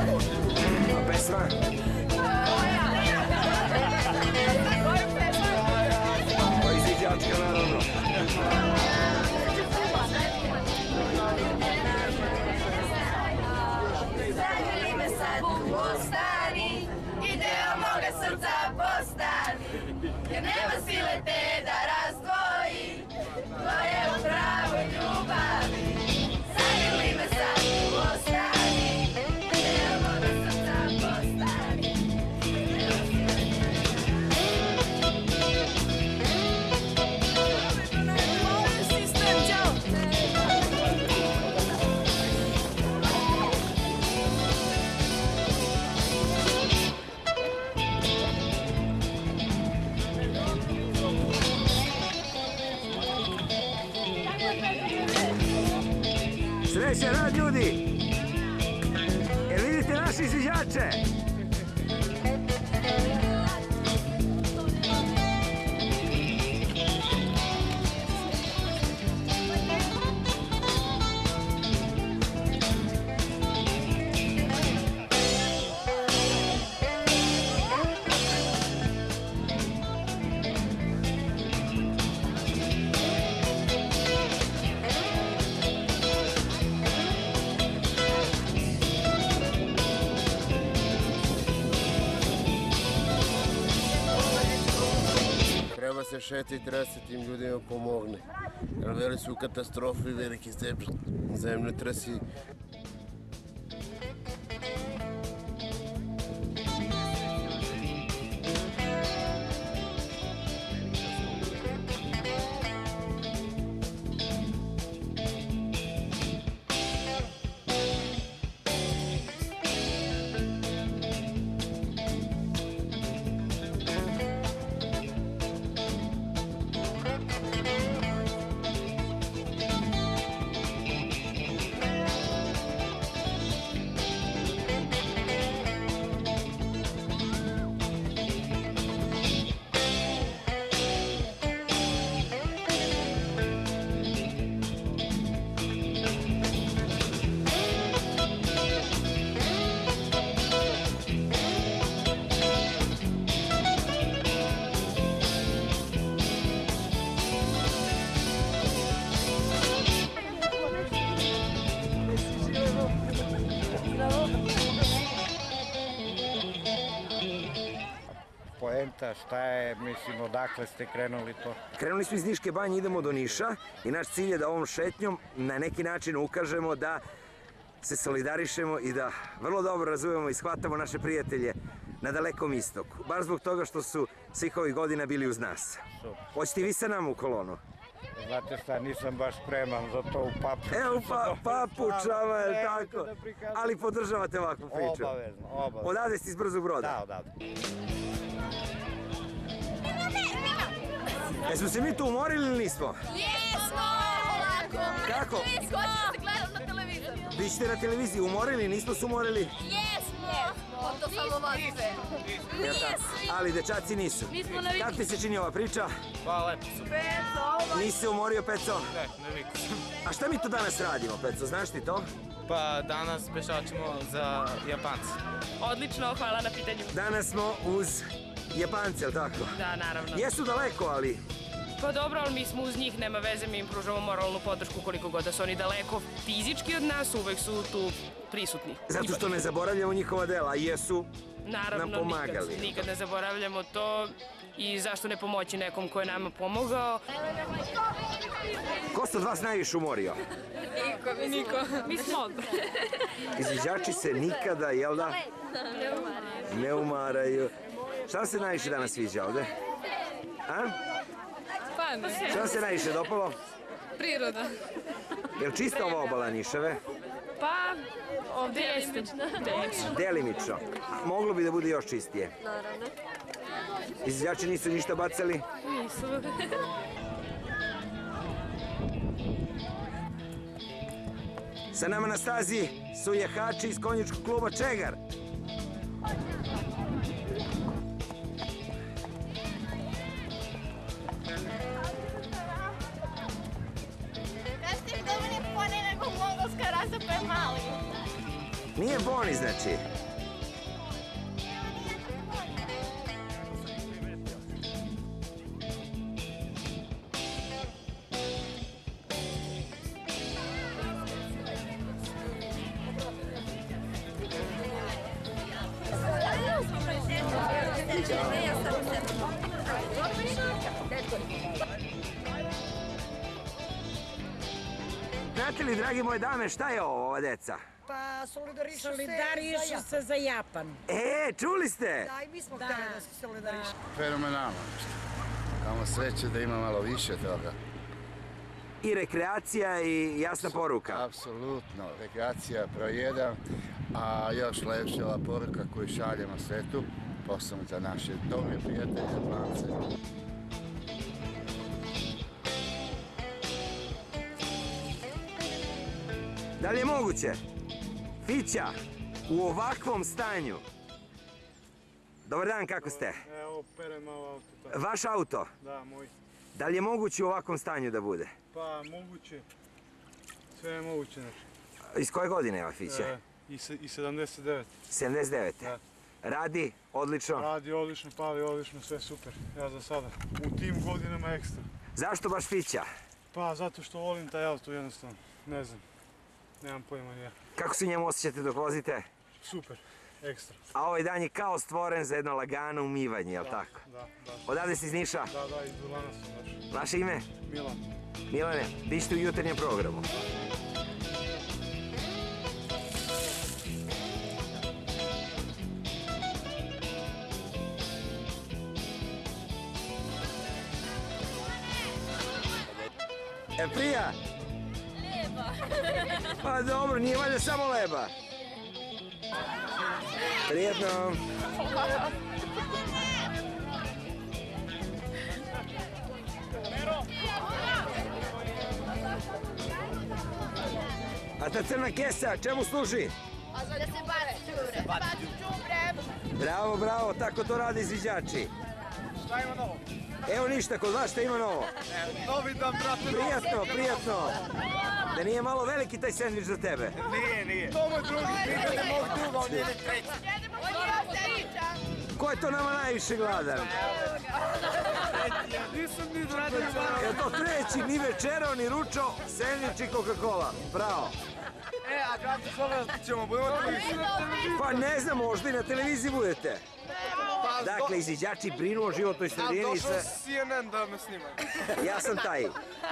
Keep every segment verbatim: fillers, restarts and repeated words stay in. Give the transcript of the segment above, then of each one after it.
A pesma? Pa izviđačka, naravno. Zagrli me sad u ostani i deo moga srca postani, jer nema sile te da razdvoji, to je u pravoj ljubavi. Zagrli me sad u ostani i deo moga srca postani. Srećan rad, ljudi! Jel vidite naše izviđače? Treba se šeti i treba se tim ljudima pomogne. Jer veli su katastrofe i veliki zemljotresi. Poenta, šta je, mislim, odakle ste krenuli to? Krenuli smo iz Niške banje, idemo do Niša i naš cilj je da ovom šetnjom na neki način ukažemo da se solidarišemo i da vrlo dobro razumemo i shvatamo naše prijatelje na Dalekom istoku. Baš zbog toga što su svih ovih godina bili uz nas. Hoćete i vi sa nama u kolonu? Znate šta, nisam baš spreman za to u papučama. Evo pa, papučama, je tako. Ali podržavate ovakvu priču? Obavezno, obavezno. Odavde ste iz Brzog Broda? Da, odavde. Jesmo se mi tu umorili ili nismo? Jesmo! Kako? Hoćete da gledam na televizoru? Vi ćete na televiziji umorili, nismo se umorili? Jesmo! To samo vas sve. Nismo! Ali dečaci nisu. Kako ti se čini ova priča? Pa lepo su. Peco! Nisi se umorio, Peco? Ne, ne viku sam. A šta mi tu danas radimo, Peco, znaš ti to? Pa danas pešačimo za Japance. Odlično, hvala na pitanju. Danas smo uz Japance, jel tako? Da, naravno. Jesu daleko, ali... Pa dobro, ali mi smo uz njih, nema veze, mi im pružamo moralnu podršku koliko god da su oni daleko fizički od nas, uvek su tu prisutni. Zato što ne zaboravljamo njihova dela, jesu nam pomagali. Naravno, nikad ne zaboravljamo to i zašto ne pomoći nekom ko je nama pomogao. Ko se od vas najviše umorio? Niko, niko. Mi smo odbor. Izviđači se nikada, jel da? Ne umaraju. Šta vam se najviše danas sviđa ovde? A? Pa ne. Šta vam se najviše dopalo? Priroda. Je li čista ova obala Nišave? Pa, ovde jeste. Delimično. Moglo bi da bude još čistije. Naravno. Izviđači nisu ništa bacali? Nisu. Sa nama na stazi su jahači iz konjičkog kluba Čegar. Nije Boni, znači. Znate li, dragi moje dame, šta je ovo, ova deca? Pa solidarišu Solidarišu se za Japan. E, čuli ste? Da, i mi smo htjeli da se solidarišu. Fenomenalno. Kamo sreće da ima malo više toga. I rekreacija i jasna poruka. Apsolutno. Rekreacija broj jedan, a još lepša ova poruka koju šaljemo svetu, posebno za naše dobre prijatelje, Japance. Da li je moguće? Fića, u ovakvom stanju. Dobar dan, kako ste? Evo, perem malo auto. Vaš auto? Da, moj. Da li je moguće u ovakvom stanju da bude? Pa, moguće. Sve je moguće, znači. Iz koje godine je ova Fića? I sedamdeset devet. sedamdeset devete. Da. Radi odlično? Radi odlično, pali odlično, sve super. Ja za sada. U tim godinama ekstra. Zašto baš Fića? Pa, zato što volim taj auto, jednostavno. Ne znam. Nemam pojma ni ja. Kako se njemu osjećate dok vozite? Super, ekstra. A ovaj dan je kao stvoren za jedno lagano umivanje, jel tako? Da, da. Odavde si iz Niša? Da, da, iz Urlana sam baš. Vaše ime? Milan. Milane, vi ste u jutarnjem programu. E, prija? Leba. Pa dobro, nije valjda samo leba. Prijetno. A ta crna kesa, čemu služi? Da se baci đubre. Baci đubre. Bravo, bravo, tako to rade izviđači. Šta ima novo? Evo ništa, kod vas šta ima novo? Novi dan, brate. Prijatno, prijatno. Da nije malo veliki taj sendvič za tebe? Nije, nije. To moj drugi, nikad ne mogu druga, on je treći. Ko je to nama najviše gladan? Nisam ni zradio. Je to treći, ni večerao, ni ručao, sendvič i Coca-Cola. Bravo. E, a kako zove ćemo, budemo televiziji? Pa ne znam, možda i na televiziji budete. Dakle, izviđači brinu o životnoj sredini i sve. Došao C N N da me snima. Ja sam taj.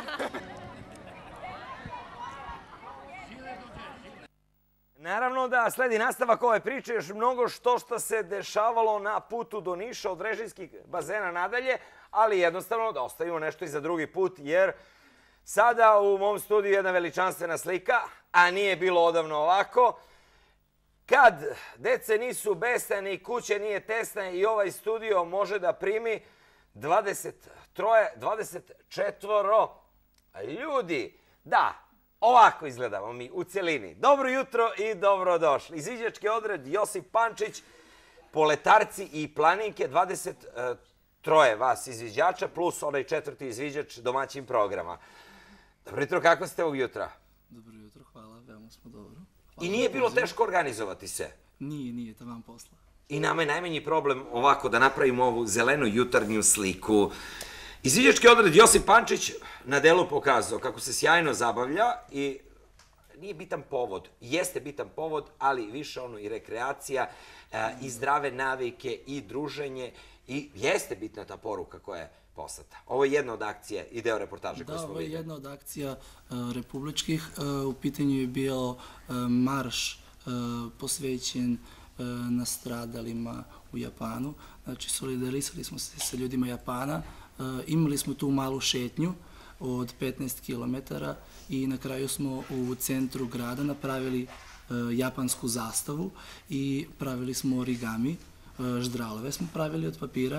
Naravno da sledi nastavak ove priče, još mnogo što što se dešavalo na putu do Niša od režijskih bazena nadalje, ali jednostavno da ostavimo nešto i za drugi put, jer sada u mom studiju jedna veličanstvena slika, a nije bilo odavno ovako. Kad dece nisu besne i kuće nije tesna i ovaj studio može da primi dvadeset tri, dvadeset četiri ljudi. Da, ovako izgledamo mi u celini. Dobro jutro i dobrodošli. Izviđački odred Josip Pančić, poletarci i planinke, dvadeset tri vas izviđača plus onaj četvrti izviđač domaćin programa. Dobro jutro, kako ste ovog jutra? Dobro jutro, hvala, veoma smo dobro. I nije bilo teško organizovati se? Nije, nije, taman posla. I nama je najmanji problem ovako da napravimo ovu zelenu jutarnju sliku. Izviđački odred Josip Pančić na delu pokazao kako se sjajno zabavlja i nije bitan povod. Jeste bitan povod, ali više ono i rekreacija i zdrave navike i druženje i jeste bitna ta poruka koja je poslata. Ovo je jedna od akcija i deo reportaže koje smo vidjeli. Da, ovo je jedna od akcija republičkih. U pitanju je bio marš posvećen nastradalima u Japanu. Znači, solidarisali smo se sa ljudima Japana. Imali smo tu malu šetnju od petnaest kilometara i na kraju smo u centru grada napravili japansku zastavu i pravili smo origami, ždralove smo pravili od papira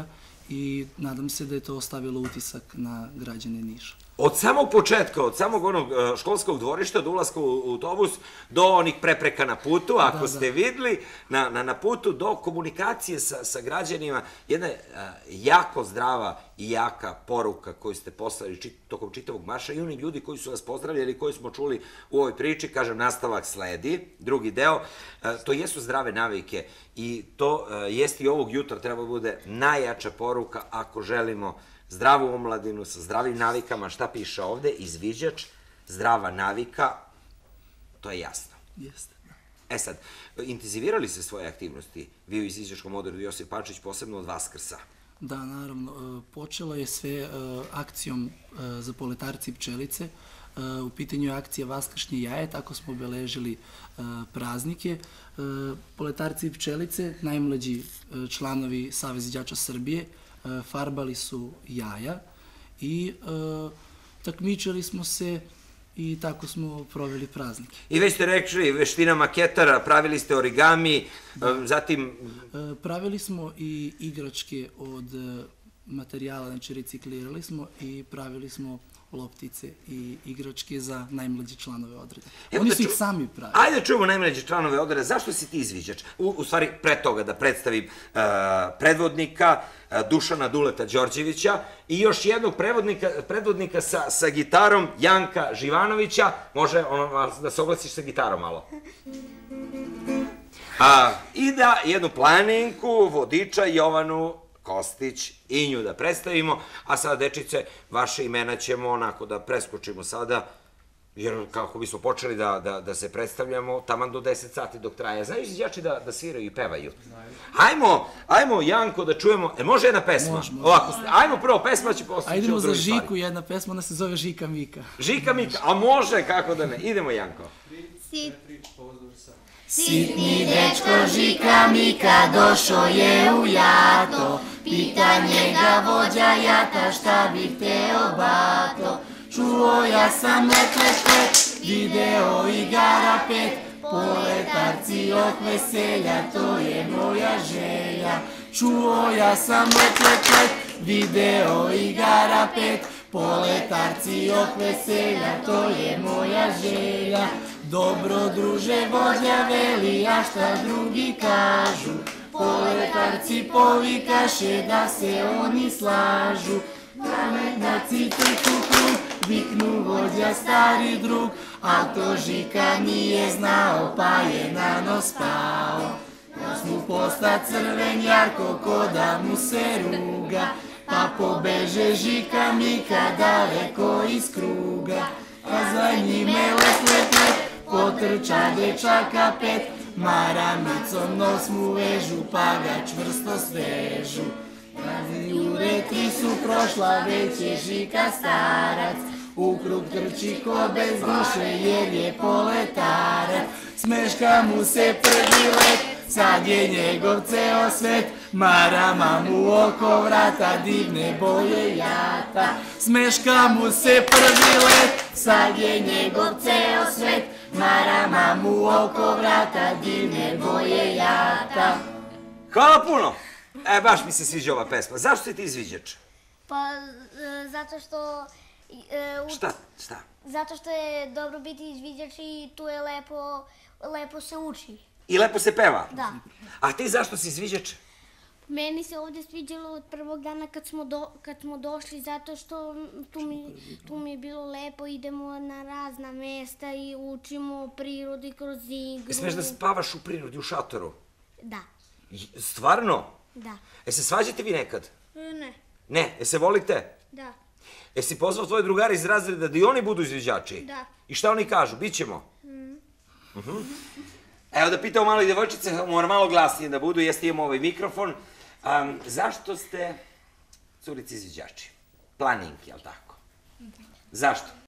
i nadam se da je to ostavilo utisak na građane Niša. Od samog početka, od samog onog školskog dvorišta do ulaska u autobus, do onih prepreka na putu, ako ste videli, na putu, do komunikacije sa građanima, jedna jako zdrava i jaka poruka koju ste poslali tokom čitavog marša i oni ljudi koji su vas pozdravljali, koji smo čuli u ovoj priči, kažem, nastavak sledi, drugi deo, to jesu zdrave navike i to jeste i ovog jutra treba bude najjača poruka ako želimo zdravu omladinu sa zdravim navikama, šta piše ovde, izviđač, zdrava navika, to je jasno. Jeste, da. E sad, intenzivirali se svoje aktivnosti, vi u izviđačkom odredu Josip Pančić, posebno od Vaskrsa? Da, naravno, počelo je sve akcijom za poletarci i pčelice, u pitanju je akcija Vaskršnje jaje, tako smo obeležili praznike. Poletarci i pčelice, najmlađi članovi Saveza izviđača Srbije, farbali su jaja i takmičili smo se i tako smo proveli praznike. I već ste rekli, veština maketara, pravili ste origami, zatim... Pravili smo i igračke od materijala, znači reciklirali smo i pravili smo loptice i igračke za najmlađe članove odreda. Oni su ih sami pravili. Ajde čujemo najmlađe članove odreda. Zašto si ti izviđač? U stvari, pre toga da predstavim predvodnika Dušana Duleta Đorđevića i još jednog predvodnika sa gitarom, Janka Živanovića. Može da se oglasiš sa gitarom malo. I da jednu planinku, vodiča Jovanu Kostić i nju da predstavimo, a sada, dečice, vaše imena ćemo onako da preskočimo sada, jer kako bismo počeli da se predstavljamo, taman do deset sati dok traje. Znaju izviđači da sviraju i pevaju? Ajmo, ajmo, Janko, da čujemo, e, može jedna pesma? Može, može. Ajmo prvo, pesma će postići. Ajdemo za Žiku jedna pesma, ona se zove Žika Mika. Žika Mika, a može, kako da ne. Idemo, Janko. Sitni dečko Žika Mika došao je u jato, pita njega vođa jata šta bi hteo bato. Čuo ja sam letlešket, video igara pet, poletarci ok veselja, to je moja želja. Čuo ja sam letlešket, video igara pet, poletarci ok veselja, to je moja želja. Dobro druže vođa veli, a šta drugi kažu, poletarci povikaše da se oni slažu. Pametnaci trku krug, viknu vođa stari drug, a to Žika nije znao pa je na nos pao. Nos mu posta crven jarko ko da mu se ruga, pa pobeže Žika Mika daleko iz kruga. A za njime let let let, potrča dečaka pet, maramicom nos mu vežu pa ga čvrsto svežu. Jure tri su prošla, već je Žika starac, u krug trči ko bez duše jer je poletarac. Smeška mu se prvi let, sad je njegov ceo svet, marama mu oko vrata divne boje jata. Smeška mu se prvi let, sad je njegov ceo svet, marama mu oko vrata divne boje jata. Hvala puno! E, baš mi se sviđa ova pesma. Zašto si ti izviđač? Pa, zato što... Šta? Šta? Zato što je dobro biti izviđač i tu je lepo, lepo se uči. I lepo se peva? Da. A ti zašto si izviđač? Meni se ovdje sviđalo od prvog dana kad smo došli, zato što tu mi je bilo lepo, idemo na razna mesta i učimo o prirodi kroz igru. Smeš da spavaš u prirodi, u šatoru? Da. Stvarno? Da. E se svađate vi nekad? Ne. Ne? E se volite? Da. E si pozvao tvoje drugare iz razreda da i oni budu izviđači? Da. I šta oni kažu? Bićemo? Evo da pitamo malo i devojčice, mora malo glasnije da budu, jeste imamo ovaj mikrofon. Zašto ste curici izviđači? Planinki, jel tako? Zašto?